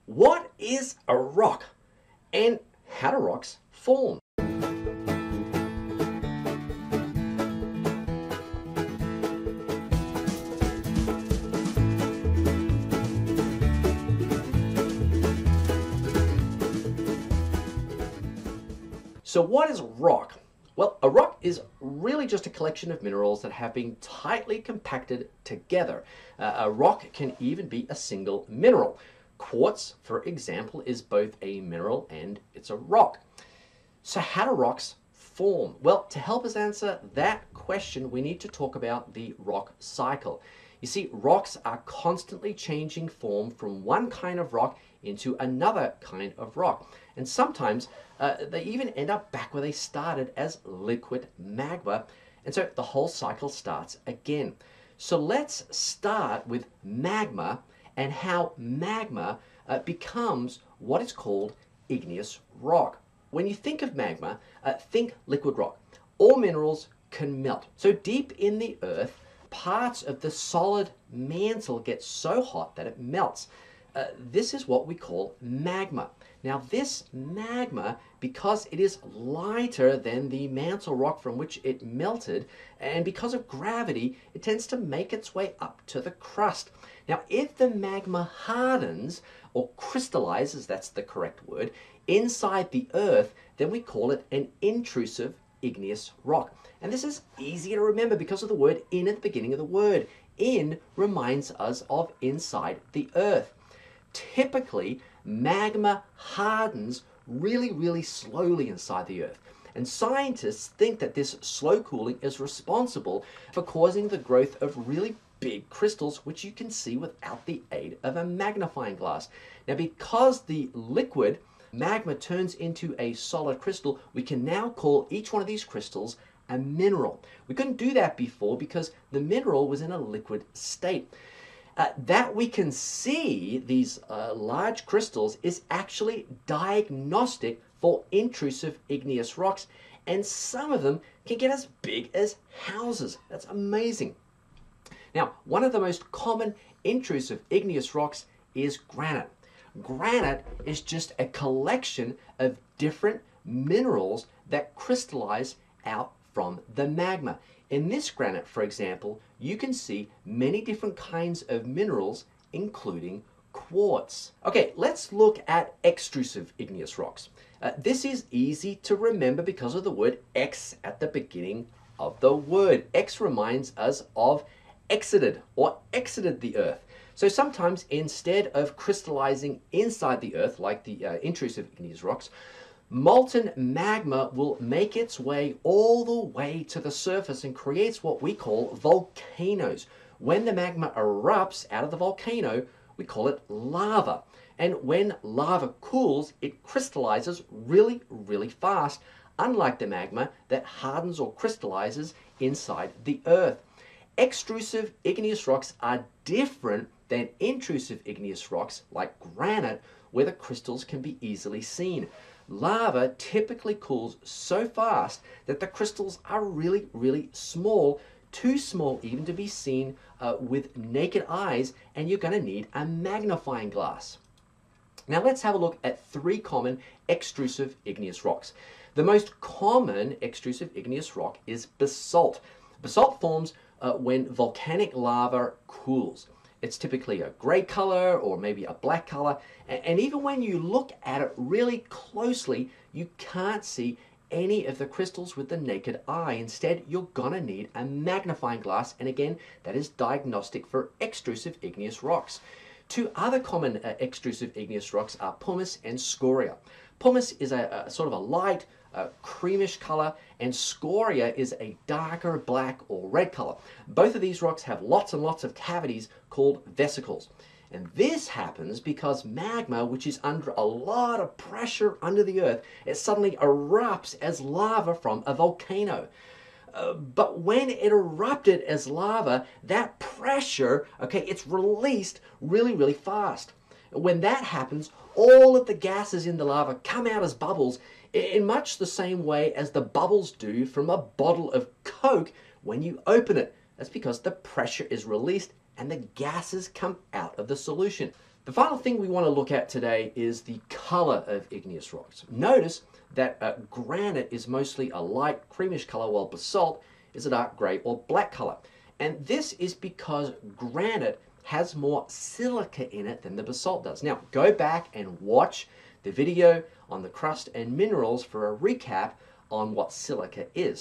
What is a rock? And how do rocks form? So what is rock? Well, a rock is really just a collection of minerals that have been tightly compacted together. A rock can even be a single mineral. Quartz, for example, is both a mineral and it's a rock. So how do rocks form? Well, to help us answer that question, we need to talk about the rock cycle. You see, rocks are constantly changing form from one kind of rock into another kind of rock. And sometimes they even end up back where they started as liquid magma. And so the whole cycle starts again. So let's start with magma and how magma becomes what is called igneous rock. When you think of magma, think liquid rock. All minerals can melt. So deep in the earth, parts of the solid mantle get so hot that it melts. This is what we call magma. Now this magma, because it is lighter than the mantle rock from which it melted, and because of gravity, it tends to make its way up to the crust. Now if the magma hardens or crystallizes, that's the correct word, inside the earth, then we call it an intrusive igneous rock. And this is easy to remember because of the word in at the beginning of the word. In reminds us of inside the earth. Typically, magma hardens really slowly inside the earth. And scientists think that this slow cooling is responsible for causing the growth of really big crystals, which you can see without the aid of a magnifying glass. Now, because the liquid magma turns into a solid crystal, we can now call each one of these crystals a mineral. We couldn't do that before because the mineral was in a liquid state. That we can see these large crystals is actually diagnostic for intrusive igneous rocks, and some of them can get as big as houses. That's amazing. Now, one of the most common intrusive igneous rocks is granite. Granite is just a collection of different minerals that crystallize out from the magma. In this granite, for example, you can see many different kinds of minerals, including quartz. Okay, let's look at extrusive igneous rocks. This is easy to remember because of the word X at the beginning of the word. X reminds us of exited the earth. So sometimes instead of crystallizing inside the earth like the intrusive igneous rocks, molten magma will make its way all the way to the surface and creates what we call volcanoes. When the magma erupts out of the volcano, we call it lava. And when lava cools, it crystallizes really fast, unlike the magma that hardens or crystallizes inside the earth. Extrusive igneous rocks are different than intrusive igneous rocks like granite, where the crystals can be easily seen. Lava typically cools so fast that the crystals are really small, too small even to be seen with naked eyes, and you're going to need a magnifying glass. Now let's have a look at three common extrusive igneous rocks. The most common extrusive igneous rock is basalt. Basalt forms when volcanic lava cools. It's typically a gray color or maybe a black color, and even when you look at it really closely, you can't see any of the crystals with the naked eye. Instead, you're gonna need a magnifying glass, and again, that is diagnostic for extrusive igneous rocks. Two other common extrusive igneous rocks are pumice and scoria. Pumice is a sort of a light creamish color, and scoria is a darker black or red color. Both of these rocks have lots and lots of cavities called vesicles. And this happens because magma, which is under a lot of pressure under the earth, it suddenly erupts as lava from a volcano. But when it erupted as lava, that pressure, okay, it's released really fast. When that happens, all of the gases in the lava come out as bubbles in much the same way as the bubbles do from a bottle of Coke when you open it. That's because the pressure is released and the gases come out of the solution. The final thing we want to look at today is the color of igneous rocks. Notice that granite is mostly a light creamish color, while basalt is a dark gray or black color. And this is because granite has more silica in it than the basalt does. Now, go back and watch the video on the crust and minerals for a recap on what silica is.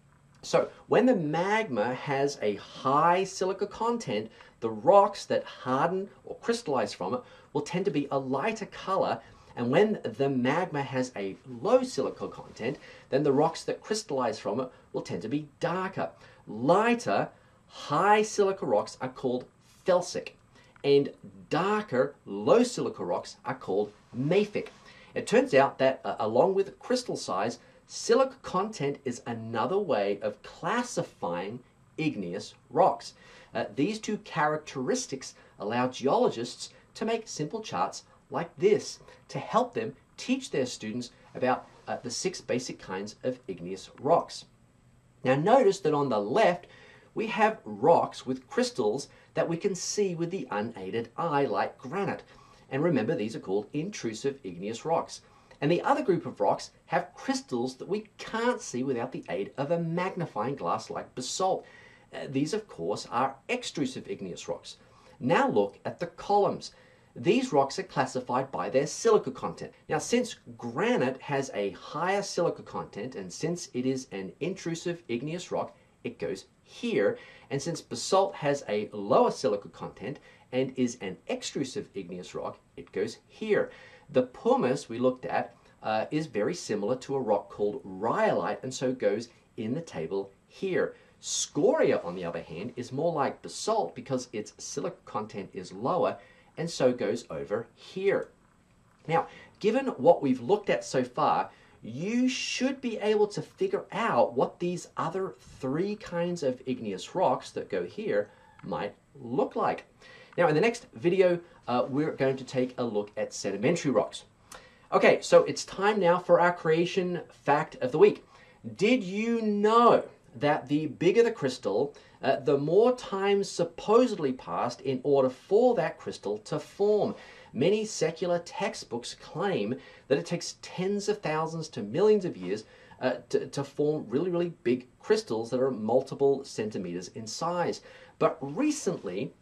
So when the magma has a high silica content, the rocks that harden or crystallize from it will tend to be a lighter color. And when the magma has a low silica content, then the rocks that crystallize from it will tend to be darker. Lighter, high silica rocks are called felsic, and darker, low silica rocks are called mafic. It turns out that along with crystal size, silica content is another way of classifying igneous rocks. These two characteristics allow geologists to make simple charts like this to help them teach their students about the 6 basic kinds of igneous rocks. Now notice that on the left we have rocks with crystals that we can see with the unaided eye, like granite. And remember, these are called intrusive igneous rocks. And the other group of rocks have crystals that we can't see without the aid of a magnifying glass like basalt. These, of course, are extrusive igneous rocks. Now look at the columns. These rocks are classified by their silica content. Now, since granite has a higher silica content, and since it is an intrusive igneous rock, it goes here. And since basalt has a lower silica content and is an extrusive igneous rock, it goes here. The pumice we looked at is very similar to a rock called rhyolite, and so goes in the table here. Scoria, on the other hand, is more like basalt because its silica content is lower, and so goes over here. Now, given what we've looked at so far, you should be able to figure out what these other 3 kinds of igneous rocks that go here might look like. Now, in the next video, we're going to take a look at sedimentary rocks. Okay, so it's time now for our creation fact of the week. Did you know that the bigger the crystal, the more time supposedly passed in order for that crystal to form? Many secular textbooks claim that it takes tens of thousands to millions of years to form really, really big crystals that are multiple centimeters in size. But recently,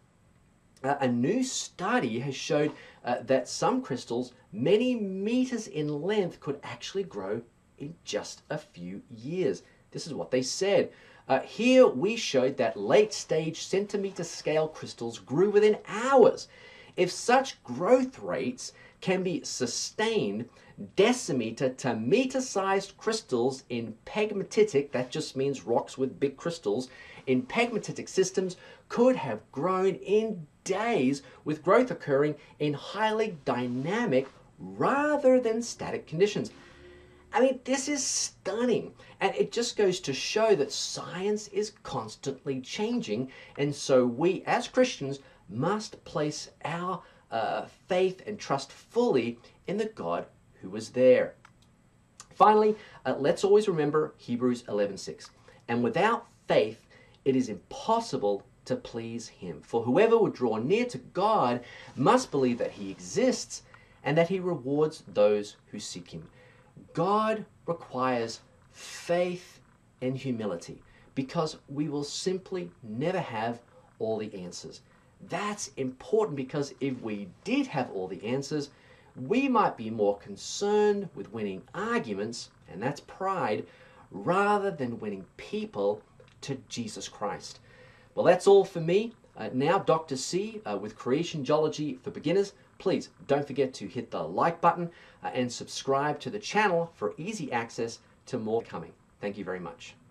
a new study has showed that some crystals many meters in length could actually grow in just a few years. This is what they said. Here we showed that late-stage centimeter scale crystals grew within hours. If such growth rates can be sustained, decimeter to meter-sized crystals in pegmatitic, that just means rocks with big crystals, in pegmatitic systems could have grown in days, with growth occurring in highly dynamic rather than static conditions. I mean, this is stunning, and it just goes to show that science is constantly changing, and so we as Christians must place our faith and trust fully in the God who was there. Finally, let's always remember Hebrews 11:6. And without faith, it is impossible to please him. For whoever would draw near to God must believe that he exists and that he rewards those who seek him. God requires faith and humility because we will simply never have all the answers. That's important because if we did have all the answers, we might be more concerned with winning arguments, and that's pride, rather than winning people to Jesus Christ. Well, that's all for me. Now, Dr. C with Creation Geology for Beginners. Please don't forget to hit the like button and subscribe to the channel for easy access to more coming. Thank you very much.